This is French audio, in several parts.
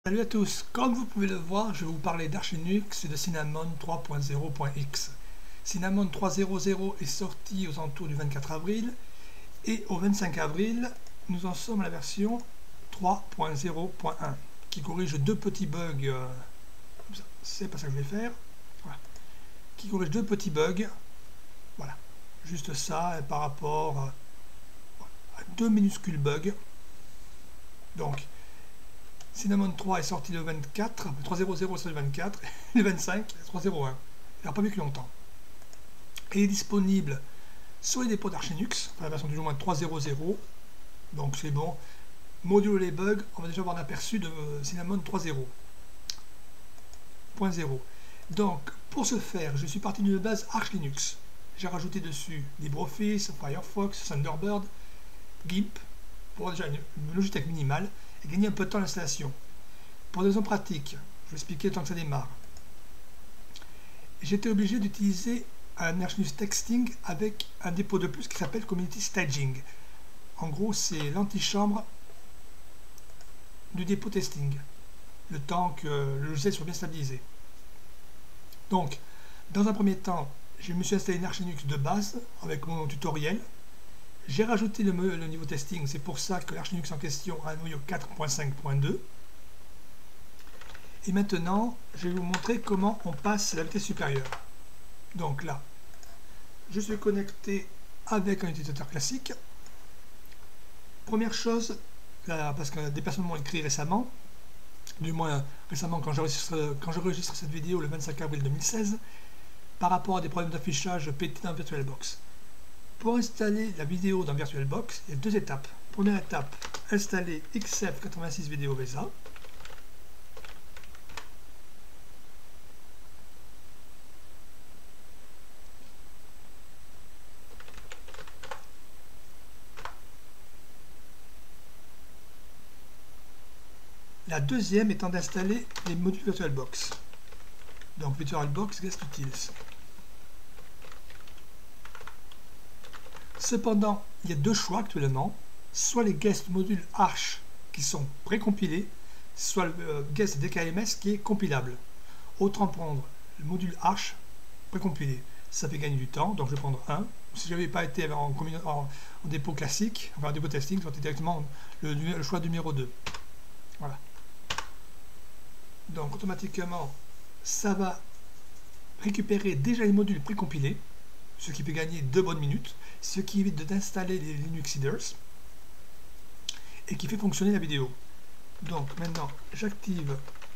Salut à tous, comme vous pouvez le voir, je vais vous parler d'Arch Linux et de Cinnamon 3.0.x. Cinnamon 3.0.0 est sorti aux alentours du 24 avril et au 25 avril, nous en sommes à la version 3.0.1 qui corrige deux petits bugs, c'est pas ça que je vais faire, voilà. Qui corrige deux petits bugs, voilà, juste ça par rapport à deux minuscules bugs. Donc, Cinnamon 3 est sorti le 24, 3.0.0 est sorti le 24, le 25, 3.0.1. Il n'a pas vécu longtemps. Et il est disponible sur les dépôts d'Arch Linux, la version du moins 3.0.0. Donc c'est bon. Module les bugs, on va déjà avoir un aperçu de Cinnamon 3.0.0. Donc pour ce faire, je suis parti d'une base Arch Linux. J'ai rajouté dessus LibreOffice, Firefox, Thunderbird, GIMP, pour déjà une Logitech minimale et gagner un peu de temps l'installation. Pour des raisons pratiques, je vais expliquer le temps que ça démarre. J'étais obligé d'utiliser un Arch Linux Texting avec un dépôt de plus qui s'appelle Community Staging. En gros, c'est l'antichambre du dépôt testing, le temps que le logiciel soit bien stabilisé. Donc, dans un premier temps, je me suis installé une Arch Linux de base avec mon tutoriel. J'ai rajouté le niveau testing, c'est pour ça que l'Arch Linux en question a un noyau 4.5.2. Et maintenant, je vais vous montrer comment on passe à la vitesse supérieure. Donc là, je suis connecté avec un utilisateur classique. Première chose, là, parce que des personnes m'ont écrit récemment, du moins récemment quand j'enregistre cette vidéo le 25 avril 2016, par rapport à des problèmes d'affichage pété dans VirtualBox. Pour installer la vidéo dans VirtualBox, il y a deux étapes. Première étape, installer XF86 Video VESA. La deuxième étant d'installer les modules VirtualBox. Donc VirtualBox Guest Utils. Cependant, il y a deux choix actuellement, soit les guest modules Arch qui sont précompilés, soit le guest DKMS qui est compilable. Autant prendre le module Arch précompilé, ça fait gagner du temps, donc je vais prendre un. Si je n'avais pas été en dépôt classique, enfin en dépôt testing, ça aurait été directement le choix numéro 2. Voilà. Donc automatiquement, ça va récupérer déjà les modules précompilés, ce qui peut gagner 2 bonnes minutes, ce qui évite d'installer les Linux Seeders et qui fait fonctionner la vidéo. Donc maintenant, j'active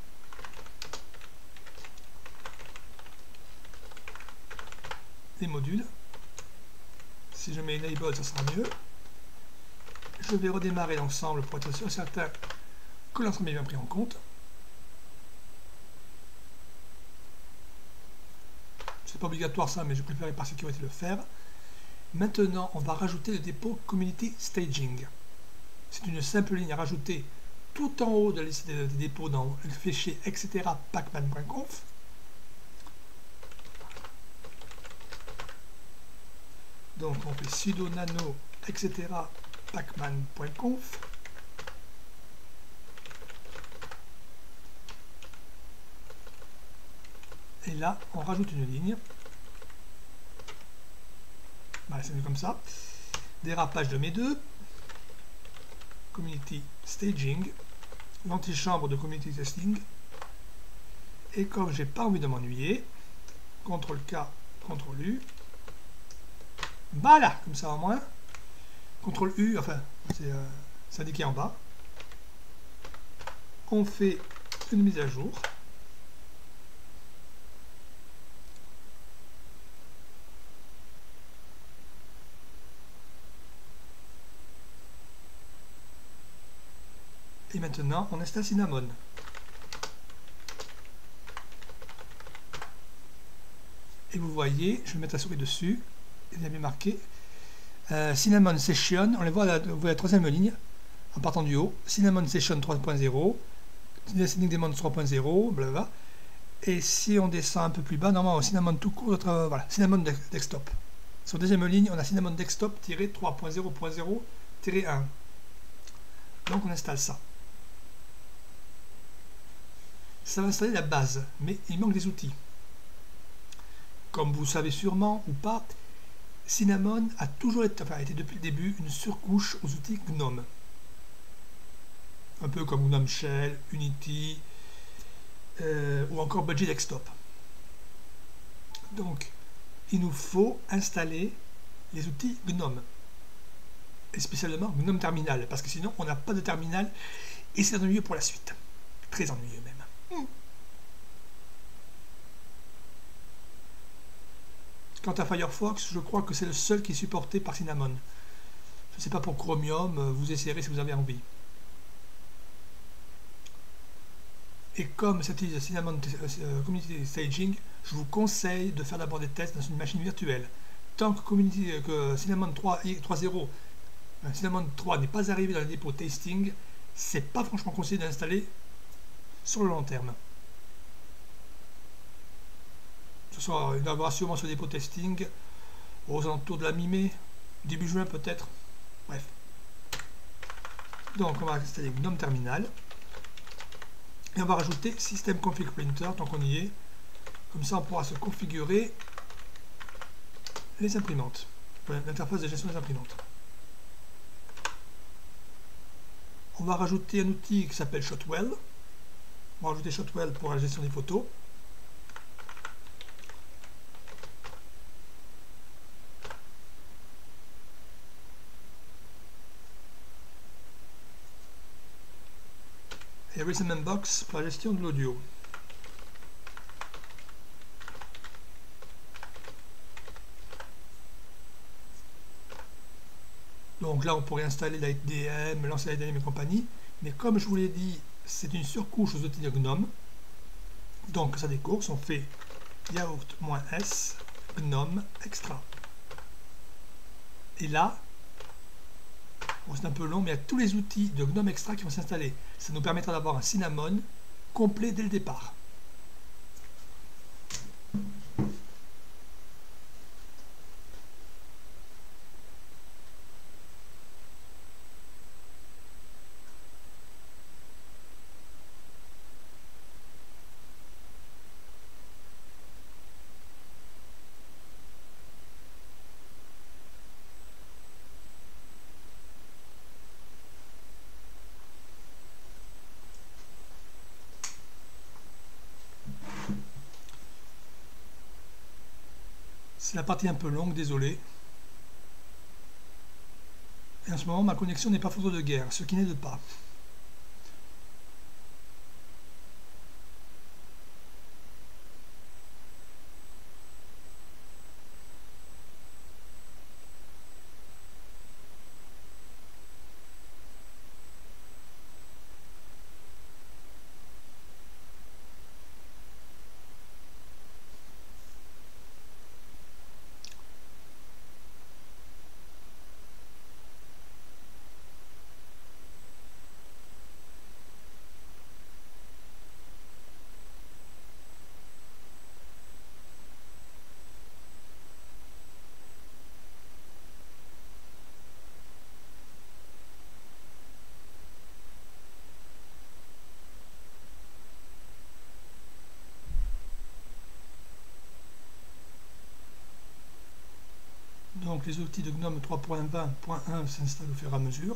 les modules. Si je mets Enable, ça sera mieux. Je vais redémarrer l'ensemble pour être sûr et certain que l'ensemble est bien pris en compte. C'est pas obligatoire ça, mais je préférais par sécurité le faire. Maintenant, on va rajouter le dépôt Community Staging. C'est une simple ligne à rajouter tout en haut de la liste des dépôts dans le fichier etc. pacman.conf. Donc on fait sudo nano etc. pacman.conf. Et là, on rajoute une ligne. Voilà, c'est mieux comme ça. Dérapage de mes deux. Community Staging. L'antichambre de Community Testing. Et comme j'ai pas envie de m'ennuyer, CTRL-K, CTRL-U. Voilà, comme ça au moins. CTRL-U, enfin, c'est indiqué en bas. On fait une mise à jour. Et maintenant, on installe Cinnamon. Et vous voyez, je vais mettre la souris dessus. Il y a bien marqué Cinnamon Session. On les voit, vous voyez la troisième ligne, en partant du haut. Cinnamon Session 3.0, Listening Daemons 3.0, blablabla. Et si on descend un peu plus bas, normalement, Cinnamon tout court, voilà, Cinnamon Desktop. Sur la deuxième ligne, on a Cinnamon Desktop-3.0.0-1. Donc on installe ça. ça va installer la base, mais il manque des outils. Comme vous savez sûrement ou pas, Cinnamon a toujours été, enfin, été depuis le début une surcouche aux outils GNOME. Un peu comme GNOME Shell, Unity ou encore Budgie Desktop. Donc, il nous faut installer les outils GNOME. Et spécialement GNOME Terminal, parce que sinon on n'a pas de terminal et c'est ennuyeux pour la suite. Très ennuyeux même. Quant à Firefox, je crois que c'est le seul qui est supporté par Cinnamon. Je ne sais pas pour Chromium, vous essayerez si vous avez envie. Et comme ça utilise Cinnamon Community Staging, je vous conseille de faire d'abord des tests dans une machine virtuelle. Tant que Cinnamon 3.0, Cinnamon 3 n'est pas arrivé dans le dépôt testing, c'est pas franchement conseillé d'installer sur le long terme. Ce sera une aura sûrement sur le dépôt testing aux alentours de la mi-mai, début juin peut-être. Bref. Donc on va installer GNOME Terminal. Et on va rajouter System Config Printer tant qu'on y est. Comme ça on pourra se configurer les imprimantes. L'interface de gestion des imprimantes. On va rajouter un outil qui s'appelle Shotwell. On va rajouter Shotwell pour la gestion des photos. Et Rhythm Box pour la gestion de l'audio. Donc là, on pourrait installer l'IDM, lancer l'IDM et compagnie. Mais comme je vous l'ai dit, c'est une surcouche aux outils de GNOME. Donc, ça des courses, on fait yaourt-s GNOME extra. Et là, bon, c'est un peu long, mais il y a tous les outils de GNOME extra qui vont s'installer. Ça nous permettra d'avoir un Cinnamon complet dès le départ. C'est la partie un peu longue, désolé. Et en ce moment, ma connexion n'est pas photo de guerre, ce qui n'aide pas. Donc les outils de GNOME 3.20.1 s'installent au fur et à mesure.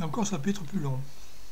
encore, ça peut être plus long.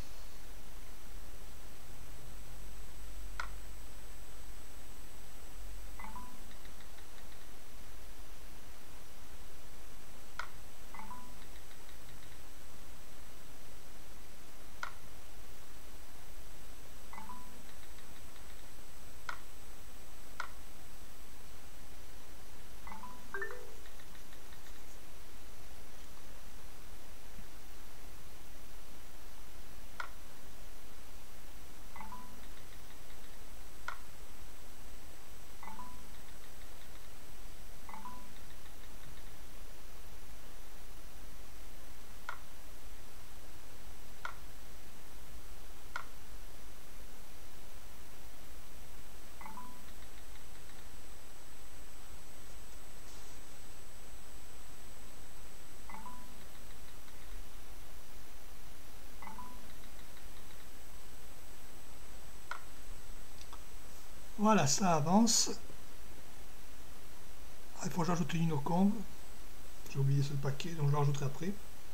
Voilà, ça avance. Il faut que j'ajoute une Unocomb. J'ai oublié ce paquet, donc je le rajouterai après.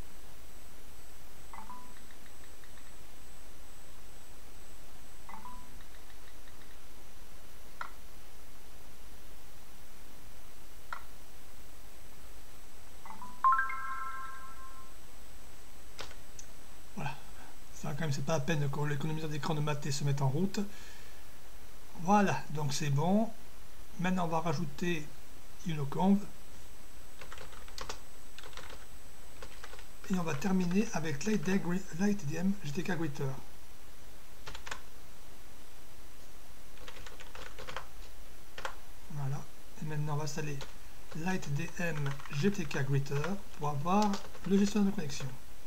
Voilà. Ça, quand même, c'est pas la peine que l'économiseur d'écran de maté se mette en route. Voilà, donc c'est bon. Maintenant, on va rajouter Unocomb. Et on va terminer avec LightDM GTK Greeter. Voilà. Et maintenant, on va installer LightDM GTK Greeter pour avoir le gestionnaire de connexion.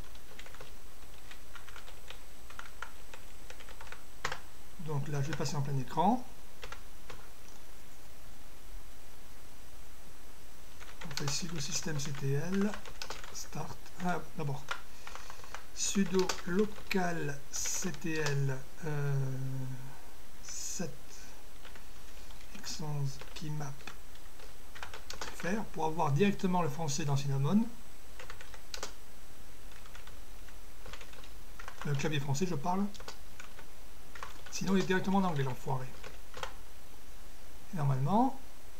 Donc là, je vais passer en plein écran. On fait sudo systemctl start. Ah, d'abord sudo local ctl 7 x11 keymap faire pour avoir directement le français dans Cinnamon. Le clavier français, je parle. Sinon, il est directement en anglais, l'enfoiré. Normalement,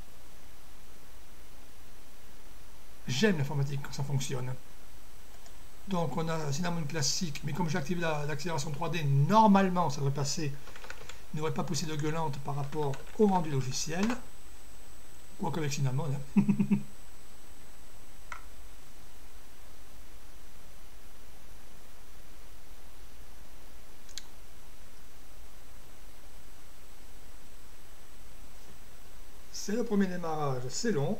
j'aime l'informatique quand ça fonctionne. Donc, on a Cinnamon classique, mais comme j'ai activé l'accélération 3D, normalement, ça devrait passer. Il n'aurait pas poussé de gueulante par rapport au rendu logiciel. Quoique avec Cinnamon. Hein. C'est le premier démarrage, c'est long.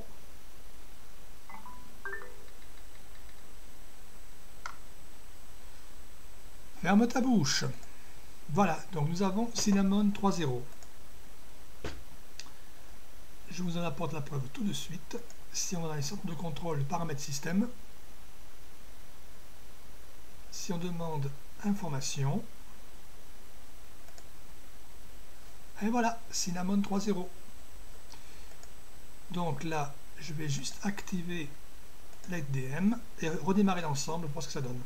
Ferme ta bouche. Voilà, donc nous avons Cinnamon 3.0. Je vous en apporte la preuve tout de suite. Si on a les centres de contrôle paramètres système, si on demande information, et voilà, Cinnamon 3.0. Donc là, je vais juste activer LightDM et redémarrer l'ensemble pour voir ce que ça donne.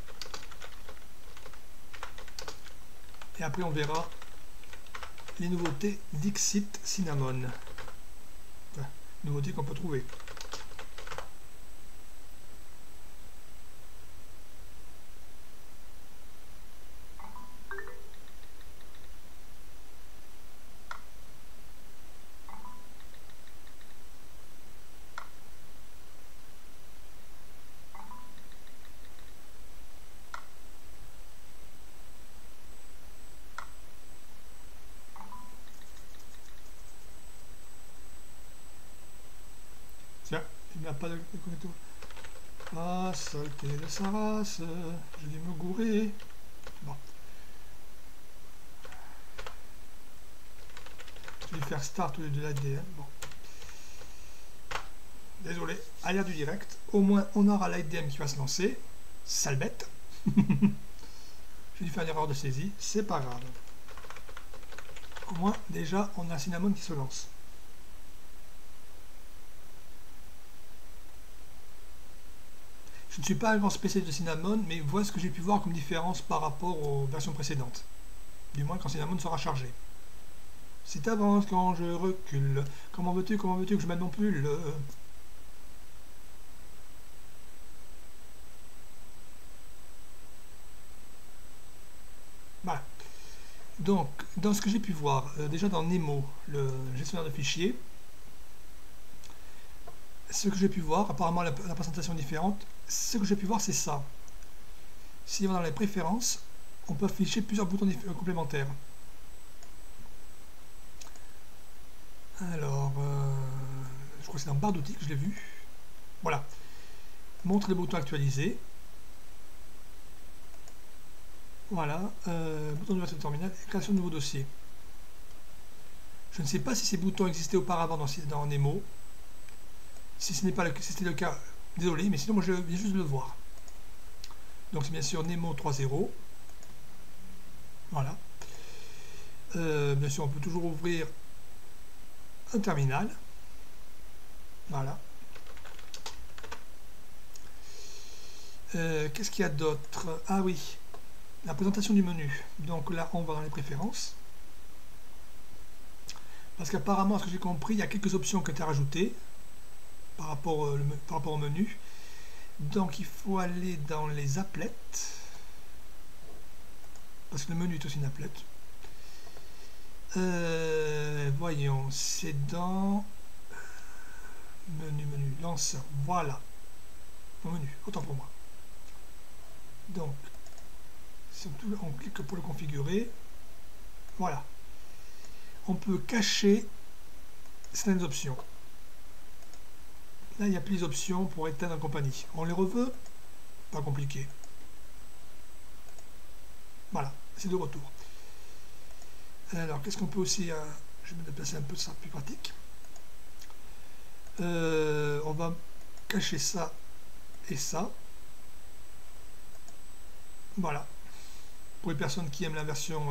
Et après, on verra les nouveautés Dixit Cinnamon. Enfin, nouveautés qu'on peut trouver. Tiens, il n'y a pas de connecteur. Ah, saleté de sa race, je vais me gourer. Bon. Je vais faire start au lieu de l'ADM. Bon. Désolé, à l'ère du direct, au moins on aura l'IDM qui va se lancer. Sale bête. J'ai dû faire une erreur de saisie, c'est pas grave. Au moins, déjà, on a Cinnamon qui se lance. Je ne suis pas un grand spécialiste de Cinnamon, mais voilà ce que j'ai pu voir comme différence par rapport aux versions précédentes. Du moins quand Cinnamon sera chargé. Si t'avances quand je recule, comment veux-tu que je manipule? Voilà. Donc, dans ce que j'ai pu voir, déjà dans Nemo, le gestionnaire de fichiers, ce que j'ai pu voir, apparemment la présentation est différente, ce que j'ai pu voir c'est ça. Si on va dans les préférences, on peut afficher plusieurs boutons complémentaires. Alors, je crois que c'est dans barre d'outils que je l'ai vu. Voilà. Montre les boutons actualisés. Voilà. Bouton d'ouverture de terminal et création de nouveau dossier. Je ne sais pas si ces boutons existaient auparavant dans Nemo. Si ce n'est pas si c'était le cas, désolé, mais sinon moi je viens juste de le voir. Donc c'est bien sûr Nemo 3.0. Voilà. Bien sûr, on peut toujours ouvrir un terminal. Voilà. Qu'est-ce qu'il y a d'autre? Ah oui, la présentation du menu. Donc là, on va dans les préférences. Parce qu'apparemment, ce que j'ai compris, il y a quelques options qui ont été rajoutées par rapport au menu. Donc il faut aller dans les applets. Parce que le menu est aussi une applet. Voyons, c'est dans menu, lanceur, voilà. Mon menu, autant pour moi. Donc, si on clique pour le configurer, voilà. On peut cacher certaines options. Là, il y a plus d'options pour éteindre en compagnie. On les reveut, pas compliqué. Voilà, c'est de retour. Alors, qu'est-ce qu'on peut aussi... je vais me déplacer un peu, ça sera plus pratique. On va cacher ça et ça. Voilà. Pour les personnes qui aiment la version...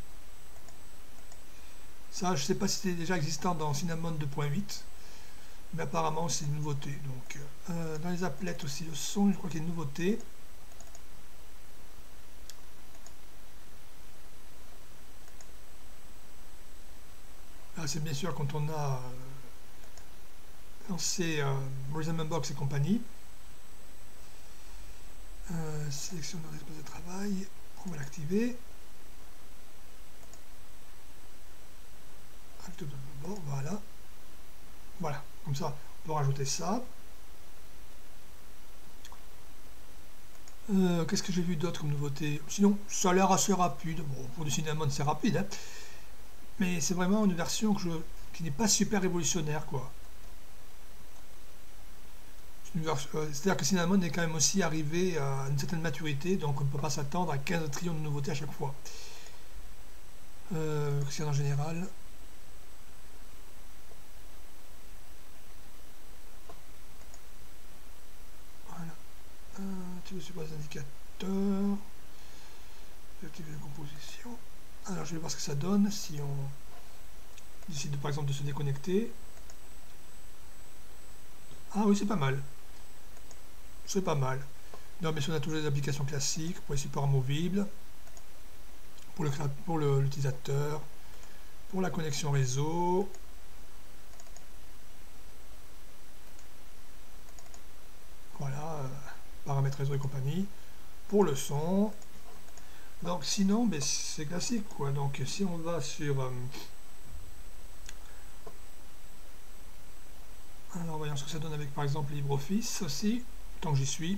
ça, je ne sais pas si c'était déjà existant dans Cinnamon 2.8. Mais apparemment, c'est une nouveauté. Donc, dans les applets aussi, le son, je crois qu'il y a une nouveauté. Là, c'est bien sûr quand on a lancé Rhythm Box et compagnie. Sélection de l'espace de travail, on va l'activer. Voilà. Voilà, comme ça, on peut rajouter ça. Qu'est-ce que j'ai vu d'autre comme nouveauté? Sinon, ça a l'air assez rapide. Bon, pour du Cinnamon, c'est rapide, hein. Mais c'est vraiment une version qui n'est pas super révolutionnaire, quoi. C'est-à-dire que Cinnamon est quand même aussi arrivé à une certaine maturité, donc on ne peut pas s'attendre à 15 trillions de nouveautés à chaque fois. Qu'est-ce qu'il y a en général? Voilà. Tu veux supprimer les indicateurs. Activer la composition. Alors je vais voir ce que ça donne si on décide par exemple de se déconnecter. Ah oui, c'est pas mal. C'est pas mal. Non, mais si on a toujours les applications classiques, pour les supports amovibles, pour l'utilisateur, pour la connexion réseau. Voilà, paramètres réseau et compagnie. Pour le son. Donc sinon, ben, c'est classique, quoi. Donc si on va sur... alors voyons ce que ça donne avec par exemple LibreOffice aussi, tant que j'y suis.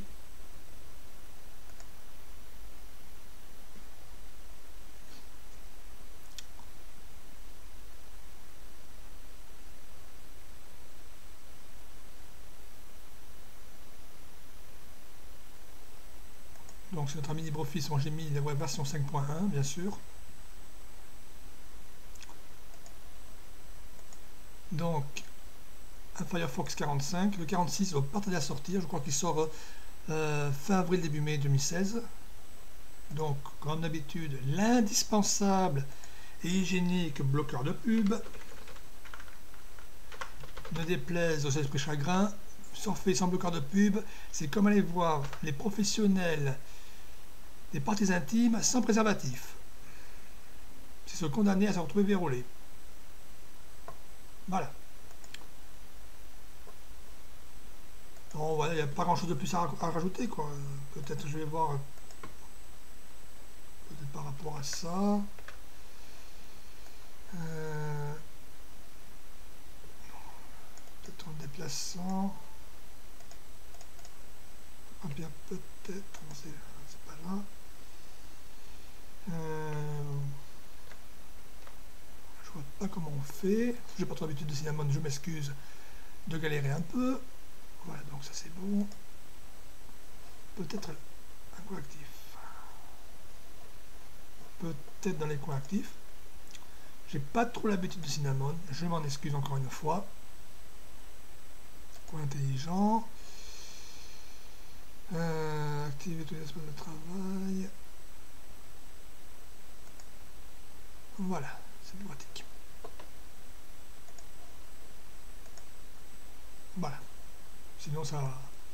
Donc c'est notre ami LibreOffice, moi j'ai mis la version 5.1 bien sûr. Donc un Firefox 45, le 46 va pas tarder à sortir, je crois qu'il sort fin avril début mai 2016. Donc comme d'habitude l'indispensable et hygiénique bloqueur de pub. Ne déplaise aux esprits chagrins, surfer sans bloqueur de pub, c'est comme aller voir les professionnels des parties intimes sans préservatif. C'est se condamner à se retrouver vérolé. Voilà. Bon, voilà, il n'y a pas grand chose de plus à rajouter, quoi. Peut-être je vais voir peut-être par rapport à ça. Peut-être en déplaçant. Ah bien, peut-être. C'est pas là. Je vois pas comment on fait. J'ai pas trop l'habitude de Cinnamon, je m'excuse de galérer un peu. Voilà, donc ça c'est bon. Peut-être un coin actif. Peut-être dans les coins actifs. J'ai pas trop l'habitude de Cinnamon, je m'en excuse encore une fois. Coin intelligent. Activer tous les espaces de travail. Voilà, c'est plus pratique. Voilà. Sinon ça...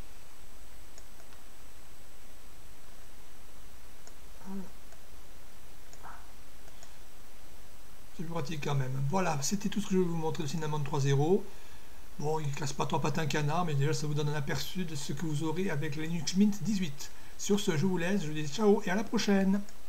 C'est plus pratique quand même. Voilà, c'était tout ce que je vais vous montrer de Cinnamon 3.0. Bon, il ne casse pas trois pattes un canard, mais déjà ça vous donne un aperçu de ce que vous aurez avec Linux Mint 18. Sur ce, je vous laisse, je vous dis ciao et à la prochaine.